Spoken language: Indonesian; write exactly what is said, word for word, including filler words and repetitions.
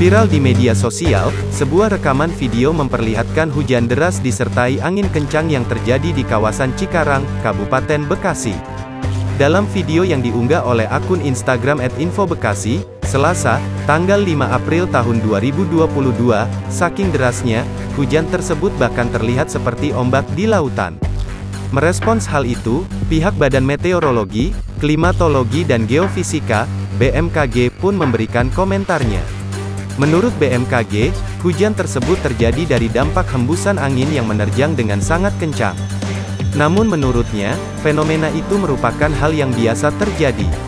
Viral di media sosial, sebuah rekaman video memperlihatkan hujan deras disertai angin kencang yang terjadi di kawasan Cikarang, Kabupaten Bekasi. Dalam video yang diunggah oleh akun Instagram et info bekasi, Selasa, tanggal lima April tahun dua ribu dua puluh dua, saking derasnya, hujan tersebut bahkan terlihat seperti ombak di lautan. Merespons hal itu, pihak Badan Meteorologi, Klimatologi dan Geofisika, B M K G pun memberikan komentarnya. Menurut B M K G, hujan tersebut terjadi dari dampak hembusan angin yang menerjang dengan sangat kencang. Namun menurutnya, fenomena itu merupakan hal yang biasa terjadi.